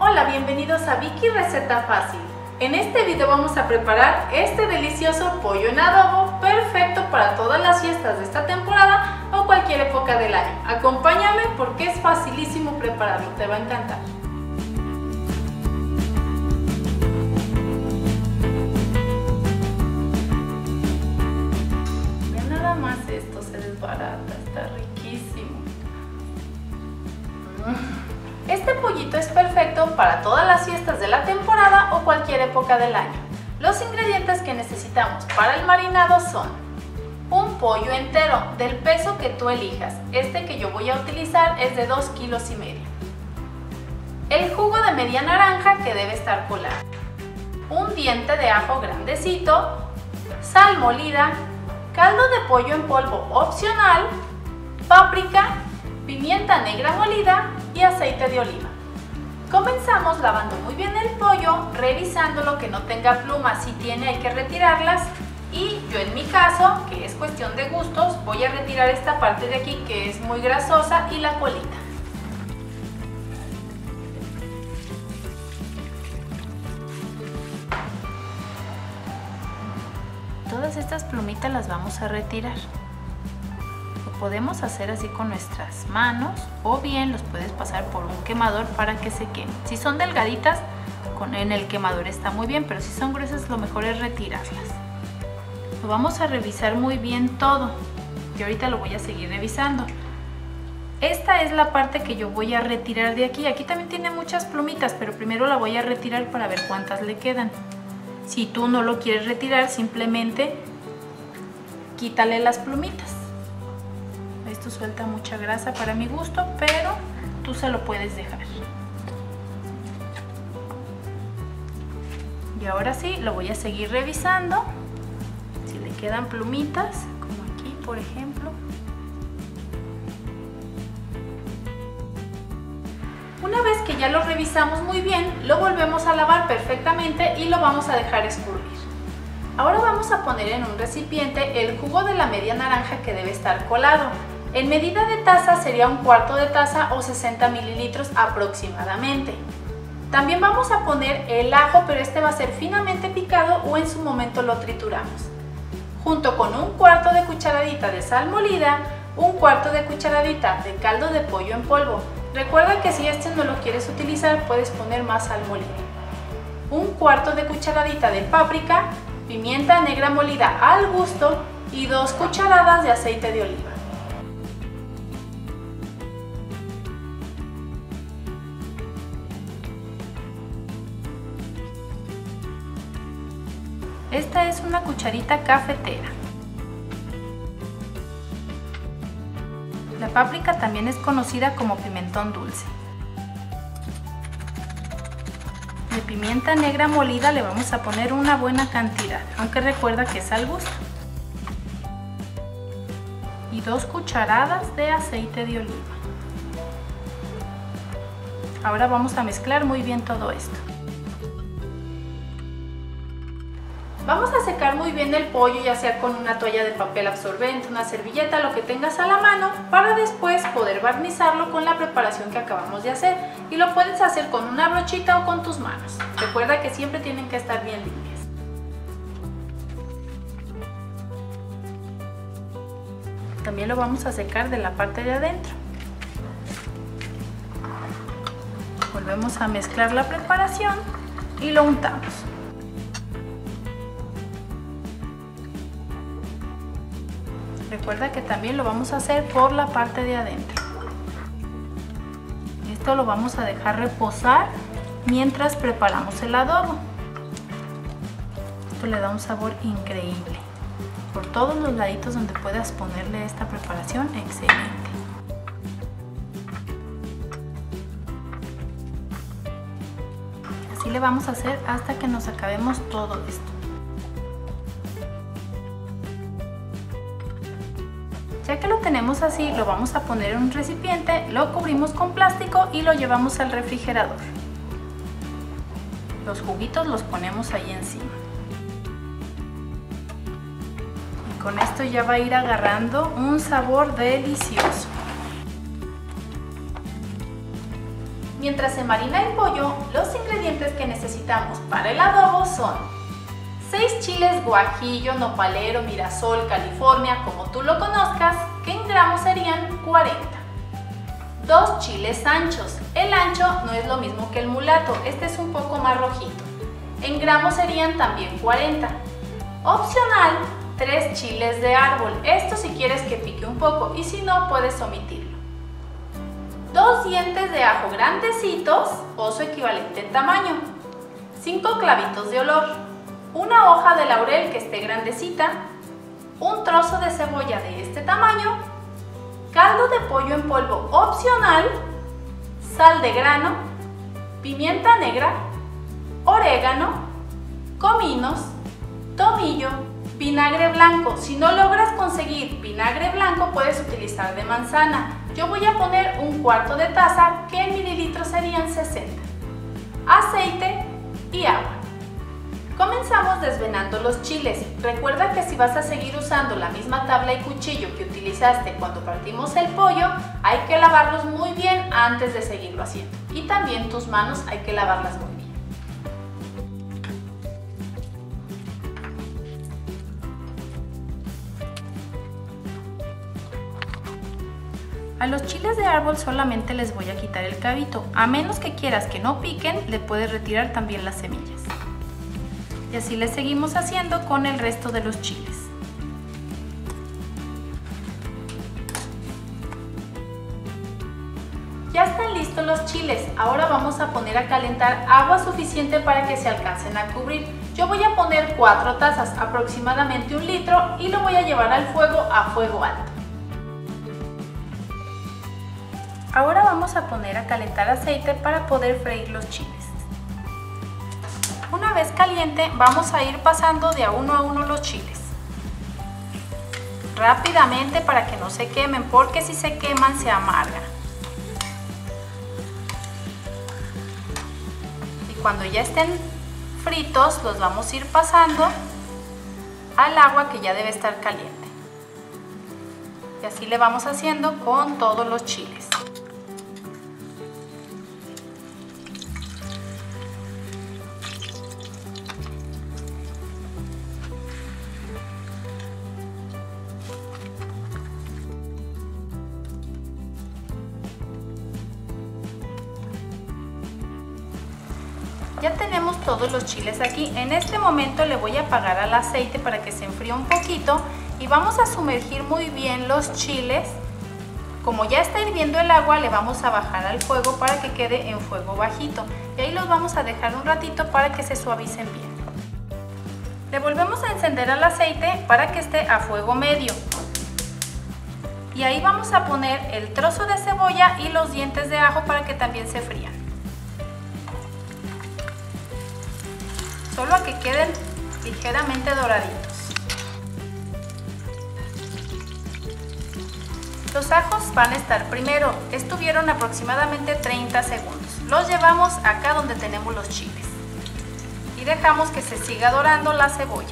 Hola, bienvenidos a Vicky Receta Fácil. En este video vamos a preparar este delicioso pollo en adobo, perfecto para todas las fiestas de esta temporada o cualquier época del año. Acompáñame porque es facilísimo prepararlo, te va a encantar. Ya nada más esto se desbarata, está riquísimo. Este pollito es perfecto para todas las fiestas de la temporada o cualquier época del año. Los ingredientes que necesitamos para el marinado son un pollo entero del peso que tú elijas. Este que yo voy a utilizar es de 2,5 kilos. El jugo de media naranja que debe estar colado. Un diente de ajo grandecito, sal molida, caldo de pollo en polvo opcional, páprica, pimienta negra molida y aceite de oliva. Comenzamos lavando muy bien el pollo, revisando lo que no tenga plumas. Si tiene hay que retirarlas, y yo en mi caso, que es cuestión de gustos, voy a retirar esta parte de aquí que es muy grasosa y la colita. Todas estas plumitas las vamos a retirar. Podemos hacer así con nuestras manos o bien los puedes pasar por un quemador para que se quemen. Si son delgaditas, en el quemador está muy bien, pero si son gruesas lo mejor es retirarlas. Lo vamos a revisar muy bien todo y ahorita lo voy a seguir revisando. Esta es la parte que yo voy a retirar de aquí. Aquí también tiene muchas plumitas, pero primero la voy a retirar para ver cuántas le quedan. Si tú no lo quieres retirar, simplemente quítale las plumitas. Esto suelta mucha grasa para mi gusto, pero tú se lo puedes dejar. Y ahora sí, lo voy a seguir revisando. Si le quedan plumitas, como aquí por ejemplo. Una vez que ya lo revisamos muy bien, lo volvemos a lavar perfectamente y lo vamos a dejar escurrir. Ahora vamos a poner en un recipiente el jugo de la media naranja que debe estar colado. En medida de taza sería 1/4 de taza o 60 mililitros aproximadamente. También vamos a poner el ajo, pero este va a ser finamente picado o en su momento lo trituramos. Junto con 1/4 de cucharadita de sal molida, 1/4 de cucharadita de caldo de pollo en polvo. Recuerda que si este no lo quieres utilizar, puedes poner más sal molida. 1/4 de cucharadita de páprica, pimienta negra molida al gusto y 2 cucharadas de aceite de oliva. Esta es una cucharita cafetera. La páprica también es conocida como pimentón dulce. De pimienta negra molida le vamos a poner una buena cantidad, aunque recuerda que es al gusto. Y 2 cucharadas de aceite de oliva. Ahora vamos a mezclar muy bien todo esto. Vamos a secar muy bien el pollo, ya sea con una toalla de papel absorbente, una servilleta, lo que tengas a la mano, para después poder barnizarlo con la preparación que acabamos de hacer. Y lo puedes hacer con una brochita o con tus manos. Recuerda que siempre tienen que estar bien limpias. También lo vamos a secar de la parte de adentro. Volvemos a mezclar la preparación y lo untamos. Recuerda que también lo vamos a hacer por la parte de adentro. Esto lo vamos a dejar reposar mientras preparamos el adobo. Esto le da un sabor increíble. Por todos los laditos donde puedas ponerle esta preparación, excelente. Así le vamos a hacer hasta que nos acabemos todo esto. Ya que lo tenemos así, lo vamos a poner en un recipiente, lo cubrimos con plástico y lo llevamos al refrigerador. Los juguitos los ponemos ahí encima. Y con esto ya va a ir agarrando un sabor delicioso. Mientras se marina el pollo, los ingredientes que necesitamos para el adobo son 6 chiles guajillo, nopalero, mirasol, California, como tú lo conozcas, que en gramos serían 40. 2 chiles anchos. El ancho no es lo mismo que el mulato, este es un poco más rojito. En gramos serían también 40. Opcional, 3 chiles de árbol. Esto si quieres que pique un poco y si no puedes omitirlo. 2 dientes de ajo grandecitos o su equivalente en tamaño. 5 clavitos de olor. Una hoja de laurel que esté grandecita. Un trozo de cebolla de este tamaño. Caldo de pollo en polvo opcional. Sal de grano. Pimienta negra. Orégano. Cominos. Tomillo. Vinagre blanco. Si no logras conseguir vinagre blanco, puedes utilizar de manzana. Yo voy a poner un cuarto de taza, que en mililitros serían 60. Aceite y agua. Comenzamos desvenando los chiles. Recuerda que si vas a seguir usando la misma tabla y cuchillo que utilizaste cuando partimos el pollo, hay que lavarlos muy bien antes de seguirlo haciendo. Y también tus manos hay que lavarlas muy bien. A los chiles de árbol solamente les voy a quitar el cabito. A menos que quieras que no piquen, le puedes retirar también las semillas. Y así le seguimos haciendo con el resto de los chiles. Ya están listos los chiles. Ahora vamos a poner a calentar agua suficiente para que se alcancen a cubrir. Yo voy a poner 4 tazas, aproximadamente 1 litro, y lo voy a llevar al fuego a fuego alto. Ahora vamos a poner a calentar aceite para poder freír los chiles. Una vez caliente, vamos a ir pasando de a uno los chiles. Rápidamente para que no se quemen, porque si se queman se amargan. Y cuando ya estén fritos, los vamos a ir pasando al agua que ya debe estar caliente. Y así le vamos haciendo con todos los chiles. Ya tenemos todos los chiles aquí. En este momento le voy a apagar al aceite para que se enfríe un poquito y vamos a sumergir muy bien los chiles. Como ya está hirviendo el agua, le vamos a bajar al fuego para que quede en fuego bajito y ahí los vamos a dejar un ratito para que se suavicen bien. Le volvemos a encender el aceite para que esté a fuego medio y ahí vamos a poner el trozo de cebolla y los dientes de ajo para que también se frían. Solo a que queden ligeramente doraditos. Los ajos van a estar primero, estuvieron aproximadamente 30 segundos. Los llevamos acá donde tenemos los chiles y dejamos que se siga dorando la cebolla.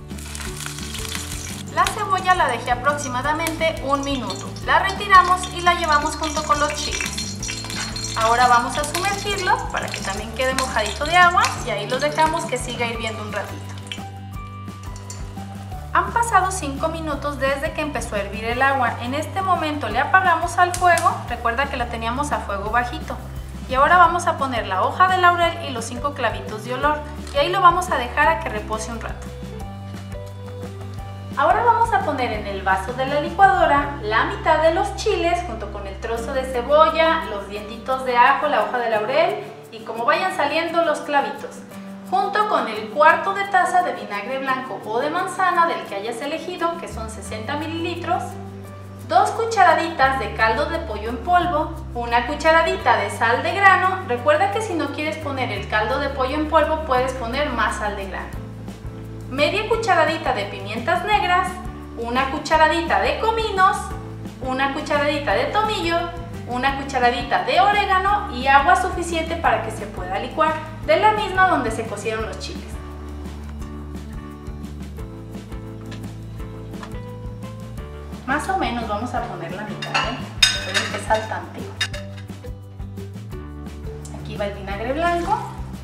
La cebolla la dejé aproximadamente 1 minuto. La retiramos y la llevamos junto con los chiles. Ahora vamos a sumergirlo para que también quede mojadito de agua y ahí los dejamos que siga hirviendo un ratito. Han pasado 5 minutos desde que empezó a hervir el agua. En este momento le apagamos al fuego, recuerda que la teníamos a fuego bajito. Y ahora vamos a poner la hoja de laurel y los 5 clavitos de olor y ahí lo vamos a dejar a que repose un rato. Ahora vamos a poner en el vaso de la licuadora la mitad de los chiles junto con el trozo de cebolla, los dientitos de ajo, la hoja de laurel y como vayan saliendo los clavitos, junto con el cuarto de taza de vinagre blanco o de manzana del que hayas elegido, que son 60 mililitros, 2 cucharaditas de caldo de pollo en polvo, 1 cucharadita de sal de grano. Recuerda que si no quieres poner el caldo de pollo en polvo puedes poner más sal de grano. Media cucharadita de pimientas negras, 1 cucharadita de cominos, 1 cucharadita de tomillo, 1 cucharadita de orégano y agua suficiente para que se pueda licuar, de la misma donde se cocieron los chiles. Más o menos vamos a poner la mitad, puede que saltante. Aquí va el vinagre blanco.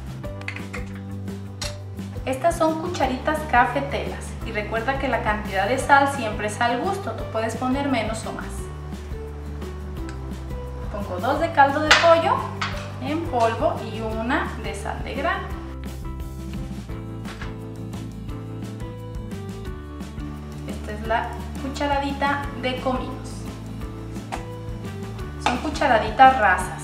Estas son cucharitas cafeteras y recuerda que la cantidad de sal siempre es al gusto, tú puedes poner menos o más. Pongo 2 de caldo de pollo en polvo y 1 de sal de grano. Esta es la cucharadita de cominos. Son cucharaditas rasas.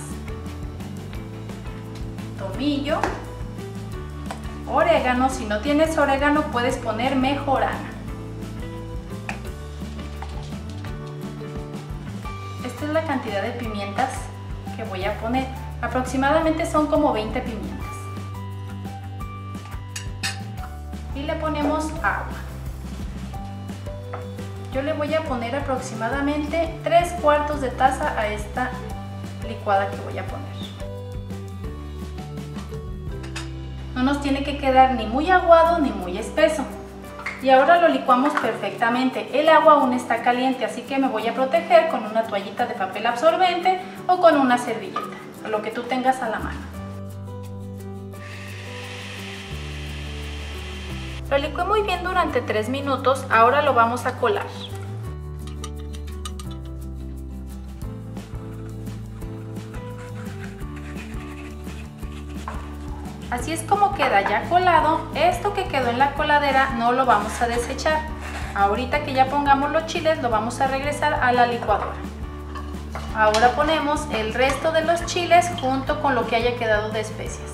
Tomillo. Orégano, si no tienes orégano puedes poner mejorana. Esta es la cantidad de pimientas que voy a poner. Aproximadamente son como 20 pimientas. Y le ponemos agua. Yo le voy a poner aproximadamente 3/4 de taza a esta licuada que voy a poner. No nos tiene que quedar ni muy aguado ni muy espeso. Y ahora lo licuamos perfectamente. El agua aún está caliente, así que me voy a proteger con una toallita de papel absorbente o con una servilleta, o lo que tú tengas a la mano. Lo licué muy bien durante 3 minutos, ahora lo vamos a colar. Así es como queda ya colado. Esto que quedó en la coladera no lo vamos a desechar. Ahorita que ya pongamos los chiles lo vamos a regresar a la licuadora. Ahora ponemos el resto de los chiles junto con lo que haya quedado de especias.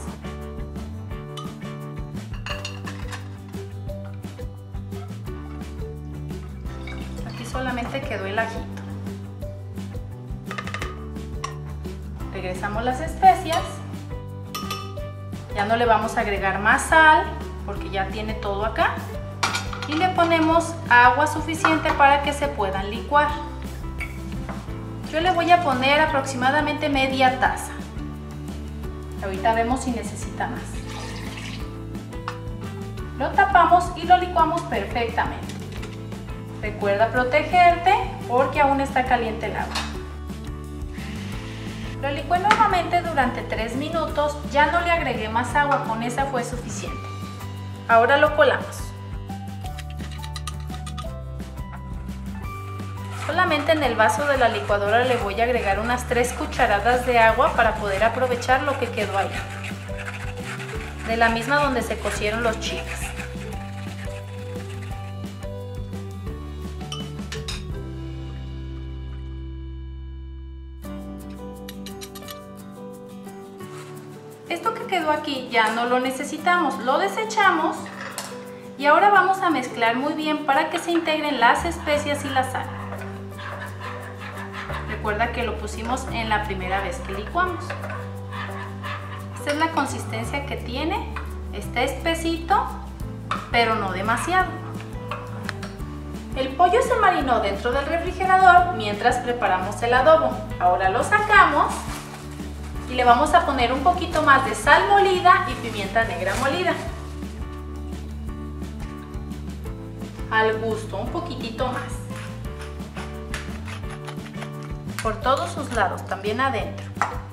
Aquí solamente quedó el ajito. Regresamos las especias. Ya no le vamos a agregar más sal porque ya tiene todo acá. Y le ponemos agua suficiente para que se puedan licuar. Yo le voy a poner aproximadamente media taza. Ahorita vemos si necesita más. Lo tapamos y lo licuamos perfectamente. Recuerda protegerte porque aún está caliente el agua. Lo licué nuevamente durante 3 minutos, ya no le agregué más agua, con esa fue suficiente. Ahora lo colamos. Solamente en el vaso de la licuadora le voy a agregar unas 3 cucharadas de agua para poder aprovechar lo que quedó ahí. De la misma donde se cocieron los chiles. Esto que quedó aquí ya no lo necesitamos, lo desechamos y ahora vamos a mezclar muy bien para que se integren las especias y la sal. Recuerda que lo pusimos en la primera vez que licuamos. Esta es la consistencia que tiene, está espesito, pero no demasiado. El pollo se marinó dentro del refrigerador mientras preparamos el adobo. Ahora lo sacamos. Y le vamos a poner un poquito más de sal molida y pimienta negra molida. Al gusto, un poquitito más. Por todos sus lados, también adentro.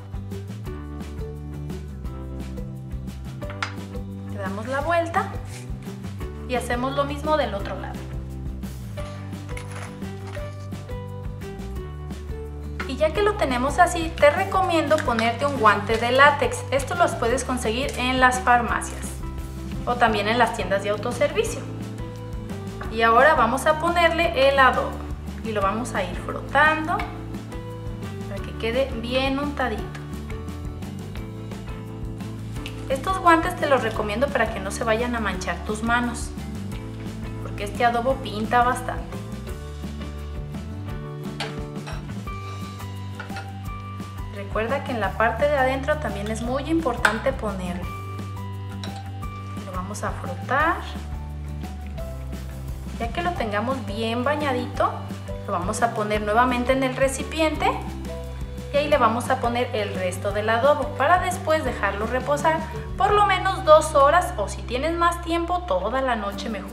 Le damos la vuelta y hacemos lo mismo del otro lado. Y ya que lo tenemos así, te recomiendo ponerte un guante de látex. Estos los puedes conseguir en las farmacias o también en las tiendas de autoservicio. Y ahora vamos a ponerle el adobo y lo vamos a ir frotando para que quede bien untadito. Estos guantes te los recomiendo para que no se vayan a manchar tus manos, porque este adobo pinta bastante. Recuerda que en la parte de adentro también es muy importante ponerle. Lo vamos a frotar. Ya que lo tengamos bien bañadito, lo vamos a poner nuevamente en el recipiente y ahí le vamos a poner el resto del adobo para después dejarlo reposar por lo menos 2 horas o si tienes más tiempo, toda la noche mejor.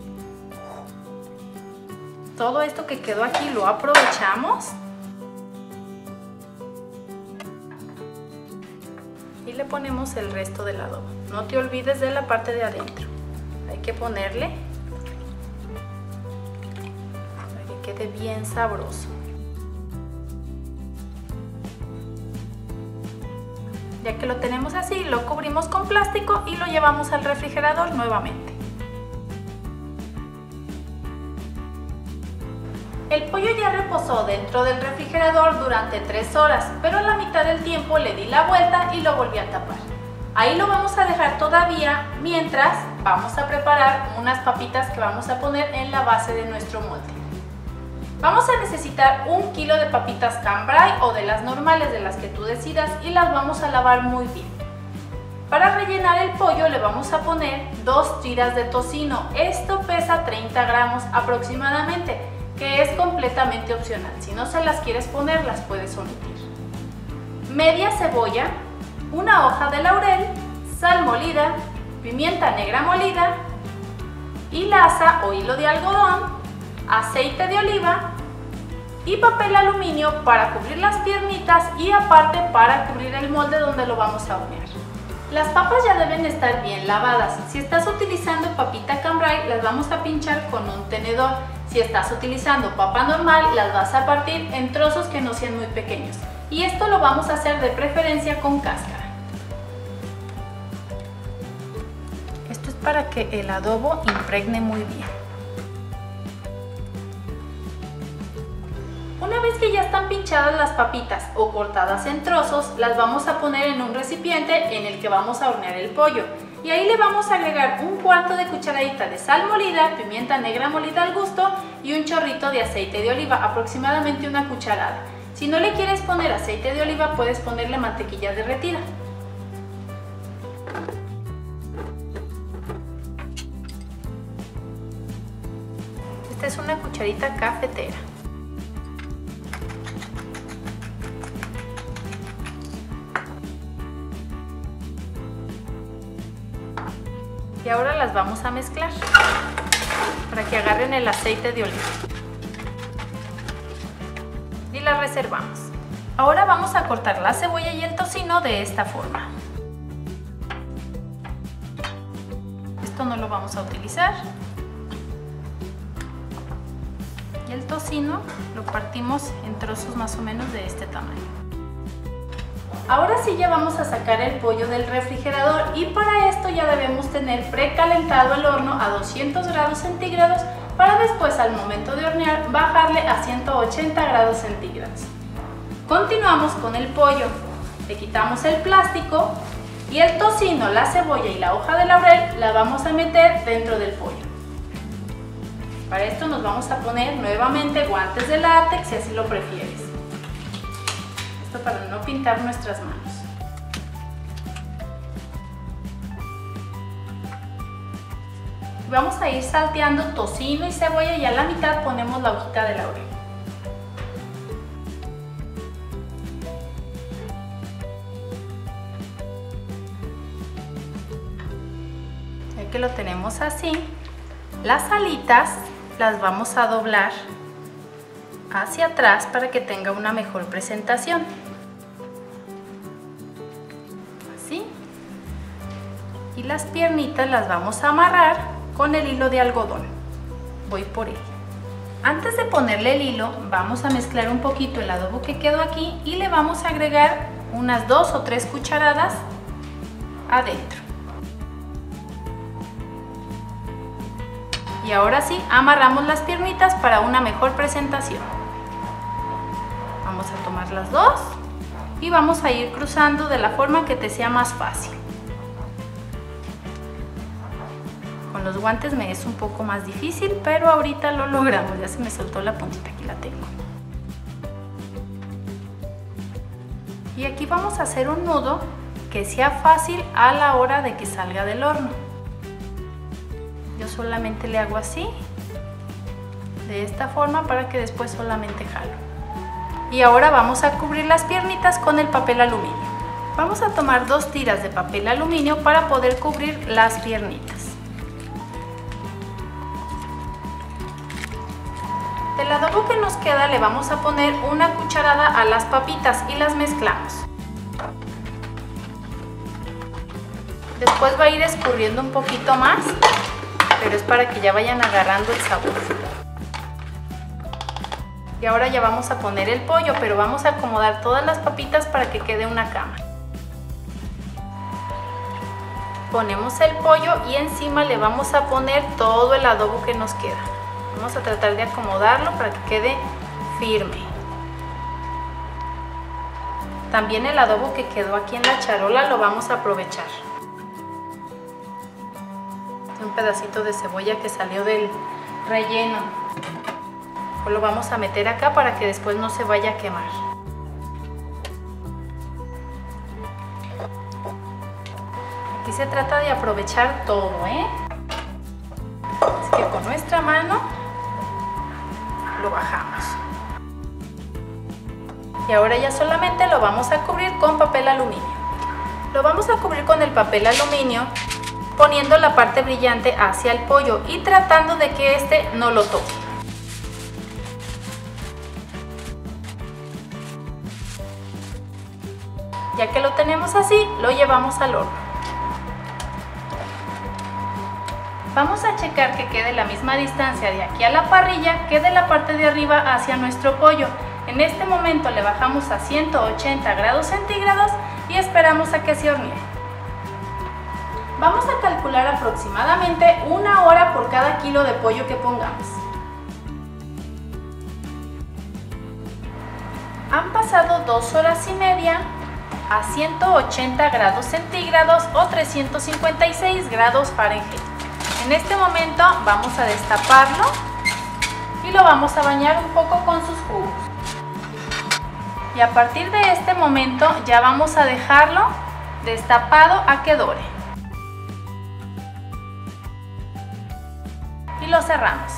Todo esto que quedó aquí lo aprovechamos. y le ponemos el resto del adobo. No te olvides de la parte de adentro. Hay que ponerle para que quede bien sabroso. Ya que lo tenemos así, lo cubrimos con plástico y lo llevamos al refrigerador nuevamente. El pollo ya reposó dentro del refrigerador durante 3 horas, pero a la mitad del tiempo le di la vuelta y lo volví a tapar. Ahí lo vamos a dejar todavía mientras vamos a preparar unas papitas que vamos a poner en la base de nuestro molde. Vamos a necesitar 1 kilo de papitas cambray o de las normales, de las que tú decidas, y las vamos a lavar muy bien. Para rellenar el pollo le vamos a poner 2 tiras de tocino. Esto pesa 30 gramos aproximadamente, que es completamente opcional. Si no se las quieres poner, las puedes omitir. Media cebolla, 1 hoja de laurel, sal molida, pimienta negra molida, hilaza o hilo de algodón, aceite de oliva y papel aluminio para cubrir las piernitas y aparte para cubrir el molde donde lo vamos a hornear. Las papas ya deben estar bien lavadas. Si estás utilizando papita cambray, las vamos a pinchar con un tenedor. Si estás utilizando papa normal, las vas a partir en trozos que no sean muy pequeños. Y esto lo vamos a hacer de preferencia con cáscara. Esto es para que el adobo impregne muy bien. Una vez que ya están pinchadas las papitas o cortadas en trozos, las vamos a poner en un recipiente en el que vamos a hornear el pollo. Y ahí le vamos a agregar 1/4 de cucharadita de sal molida, pimienta negra molida al gusto y un chorrito de aceite de oliva, aproximadamente 1 cucharada. Si no le quieres poner aceite de oliva, puedes ponerle mantequilla derretida. Esta es una cucharita cafetera. Y ahora las vamos a mezclar para que agarren el aceite de oliva. Y las reservamos. Ahora vamos a cortar la cebolla y el tocino de esta forma. Esto no lo vamos a utilizar. Y el tocino lo partimos en trozos más o menos de este tamaño. Ahora sí ya vamos a sacar el pollo del refrigerador y para esto ya debemos tener precalentado el horno a 200 grados centígrados para después al momento de hornear bajarle a 180 grados centígrados. Continuamos con el pollo, le quitamos el plástico y el tocino, la cebolla y la hoja de laurel la vamos a meter dentro del pollo. Para esto nos vamos a poner nuevamente guantes de látex si así lo prefieres. Esto para no pintar nuestras manos. Vamos a ir salteando tocino y cebolla y a la mitad ponemos la hojita de laurel. Ya que lo tenemos así, las alitas las vamos a doblar hacia atrás para que tenga una mejor presentación. Así. Y las piernitas las vamos a amarrar con el hilo de algodón. Voy por él. Antes de ponerle el hilo, vamos a mezclar un poquito el adobo que quedó aquí y le vamos a agregar unas 2 o 3 cucharadas adentro. Y ahora sí, amarramos las piernitas para una mejor presentación. Vamos a tomar las dos y vamos a ir cruzando de la forma que te sea más fácil. Con los guantes me es un poco más difícil, pero ahorita lo logramos. Ya se me soltó la puntita, aquí la tengo. Y aquí vamos a hacer un nudo que sea fácil a la hora de que salga del horno. Yo solamente le hago así, de esta forma, para que después solamente jalo. Y ahora vamos a cubrir las piernitas con el papel aluminio. Vamos a tomar 2 tiras de papel aluminio para poder cubrir las piernitas. Del adobo que nos queda le vamos a poner 1 cucharada a las papitas y las mezclamos. Después va a ir escurriendo un poquito más, pero es para que ya vayan agarrando el sabor. Y ahora ya vamos a poner el pollo, pero vamos a acomodar todas las papitas para que quede una cama. Ponemos el pollo y encima le vamos a poner todo el adobo que nos queda. Vamos a tratar de acomodarlo para que quede firme. También el adobo que quedó aquí en la charola lo vamos a aprovechar. Un pedacito de cebolla que salió del relleno. Lo vamos a meter acá para que después no se vaya a quemar. Aquí se trata de aprovechar todo, Así que con nuestra mano lo bajamos. Y ahora ya solamente lo vamos a cubrir con papel aluminio. Lo vamos a cubrir con el papel aluminio poniendo la parte brillante hacia el pollo y tratando de que este no lo toque. Ya que lo tenemos así, lo llevamos al horno. Vamos a checar que quede la misma distancia de aquí a la parrilla que de la parte de arriba hacia nuestro pollo. En este momento le bajamos a 180 grados centígrados y esperamos a que se hornee. Vamos a calcular aproximadamente 1 hora por cada kilo de pollo que pongamos. Han pasado 2 horas y media a 180 grados centígrados o 356 grados Fahrenheit. En este momento vamos a destaparlo y lo vamos a bañar un poco con sus jugos. Y a partir de este momento ya vamos a dejarlo destapado a que dore. Y lo cerramos.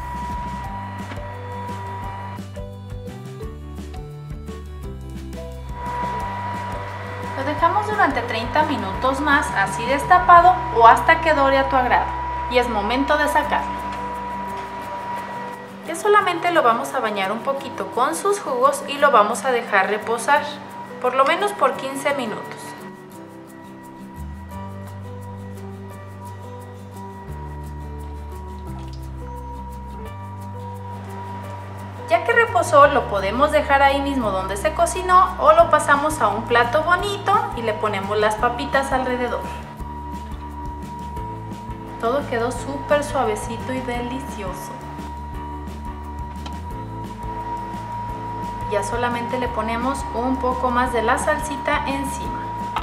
Lo dejamos durante 30 minutos más así destapado o hasta que dore a tu agrado y es momento de sacarlo. Ya solamente lo vamos a bañar un poquito con sus jugos y lo vamos a dejar reposar por lo menos por 15 minutos. Ya que reposó, lo podemos dejar ahí mismo donde se cocinó o lo pasamos a un plato bonito y le ponemos las papitas alrededor. Todo quedó súper suavecito y delicioso. Ya solamente le ponemos un poco más de la salsita encima.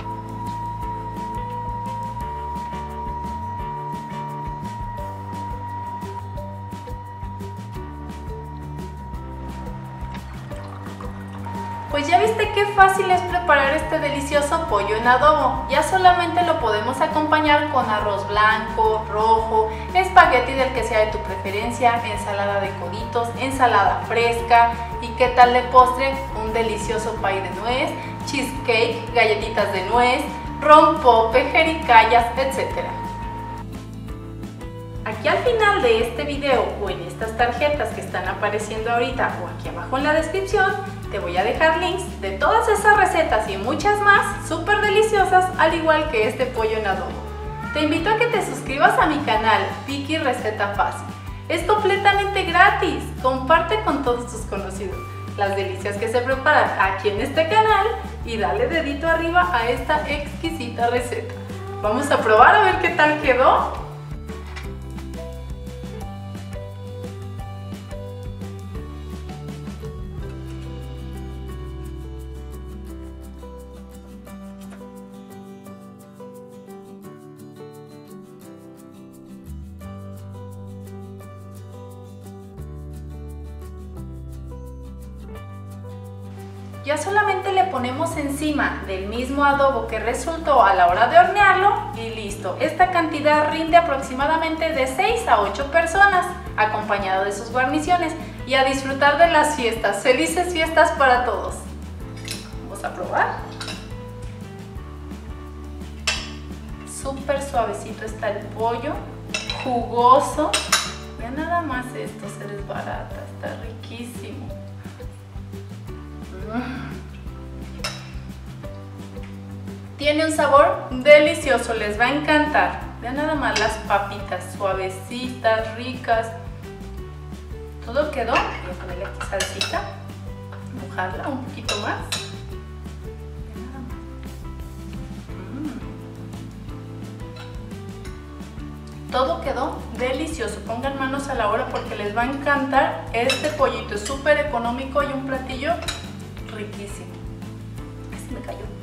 Pues ya viste qué fácil es preparar este delicioso pollo en adobo. Ya solamente lo podemos acompañar con arroz blanco, rojo, espagueti del que sea de tu preferencia, ensalada de coditos, ensalada fresca y qué tal de postre, un delicioso pay de nuez, cheesecake, galletitas de nuez, rompope, jericayas, etc. Aquí al final de este video o en estas tarjetas que están apareciendo ahorita o aquí abajo en la descripción te voy a dejar links de todas esas recetas y muchas más súper deliciosas, al igual que este pollo en adobo. Te invito a que te suscribas a mi canal Vicky Receta Fácil. Es completamente gratis, comparte con todos tus conocidos las delicias que se preparan aquí en este canal y dale dedito arriba a esta exquisita receta. Vamos a probar a ver qué tal quedó. Ya solamente le ponemos encima del mismo adobo que resultó a la hora de hornearlo y listo. Esta cantidad rinde aproximadamente de 6 a 8 personas, acompañado de sus guarniciones y a disfrutar de las fiestas. ¡Felices fiestas para todos! Vamos a probar. Súper suavecito está el pollo, jugoso. Vean nada más esto, se desbarata, está riquísimo. Tiene un sabor delicioso, les va a encantar. Vean nada más las papitas, suavecitas, ricas. Todo quedó. Voy a ponerle aquí salsita, mojarla un poquito más. Todo quedó delicioso. Pongan manos a la obra porque les va a encantar este pollito. Es súper económico y un platillo riquísimo. Ay, se me cayó.